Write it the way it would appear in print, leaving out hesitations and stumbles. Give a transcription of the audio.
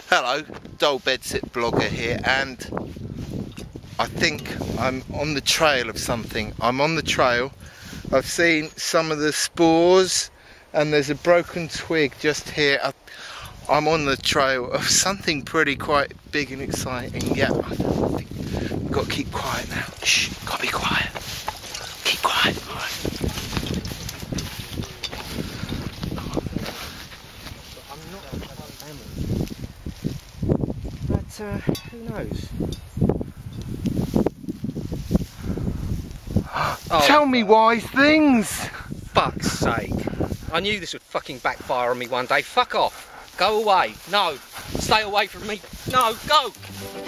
Hello, Dullbedsitblogger here, and I think I'm on the trail of something. I'm on the trail. I've seen some of the spores, and there's a broken twig just here. I'm on the trail of something pretty quite big and exciting. Yeah, I think we've got to keep quiet now. Shh, gotta be quiet. Keep quiet. All right. Who knows? Oh, tell me wise things! Fuck's sake. I knew this would fucking backfire on me one day. Fuck off. Go away. No. Stay away from me. No, go!